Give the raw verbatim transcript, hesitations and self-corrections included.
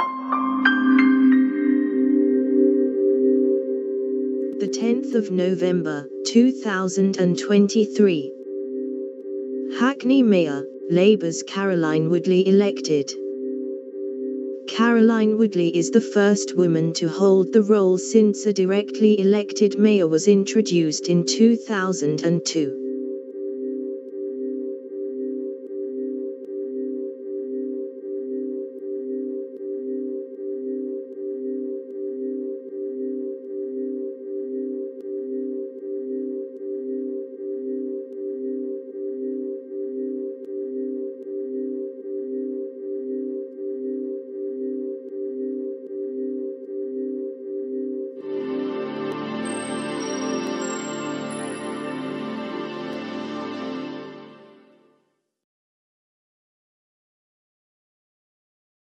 The tenth of November, two thousand twenty-three. Hackney Mayor, Labour's Caroline Woodley elected. Caroline Woodley is the first woman to hold the role since a directly elected mayor was introduced in two thousand two.